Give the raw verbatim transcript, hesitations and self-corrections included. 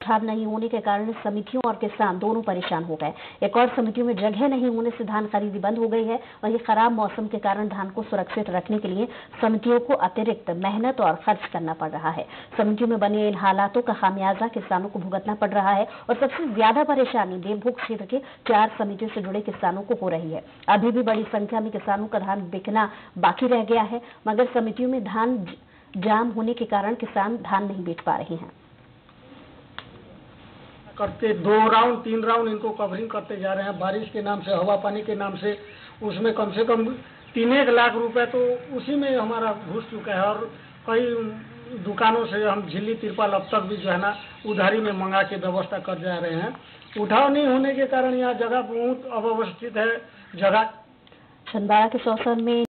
उठाव नहीं होने के कारण समितियों और किसान दोनों परेशान हो गए। एक और समितियों में जगह नहीं होने से धान खरीदी बंद हो गई है। वहीं खराब मौसम के कारण धान को सुरक्षित रखने के लिए समितियों को अतिरिक्त मेहनत और खर्च करना पड़ रहा है। समितियों में बने इन हालातों का खामियाजा किसानों को भुगतना पड़ रहा है और सबसे ज्यादा परेशानी देवभोग क्षेत्र के चार समितियों से जुड़े किसानों को हो रही है। अभी भी बड़ी संख्या में किसानों का धान बिकना बाकी रह गया है, मगर समितियों में धान जाम होने के कारण किसान धान नहीं बेच पा रहे हैं। करते दो राउंड तीन राउंड इनको कवरिंग करते जा रहे हैं, बारिश के नाम से, हवा पानी के नाम से। उसमें कम से कम तीन एक लाख रुपए तो उसी में हमारा घुस चुका है और कई दुकानों से हम झिल्ली तिरपाल अब तक भी जो है ना उधारी में मंगा के व्यवस्था कर जा रहे हैं। उठाव नहीं होने के कारण यहाँ जगह बहुत अव्यवस्थित है। जगह छिंदवाड़ा के सौसर में